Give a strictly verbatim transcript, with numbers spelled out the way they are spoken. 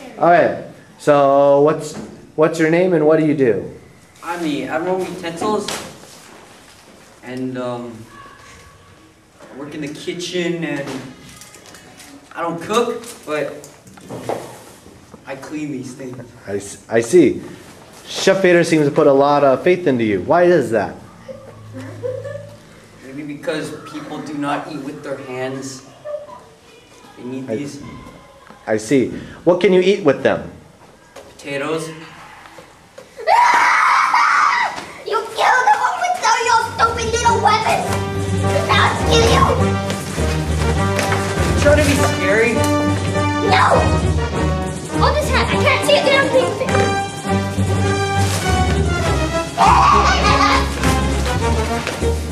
All right. So what's what's your name and what do you do? I'm the Admiral Utensils, and um, I work in the kitchen, and I don't cook, but I clean these things. I, s- I see. Chef Vader seems to put a lot of faith into you. Why is that? Maybe because people do not eat with their hands. They need I, these I see. What can you eat with them? potatoes. You killed the one with all your stupid little weapons! Now it's kill you! Try to be scary. No! Hold this hand, I can't see it, they don't think it.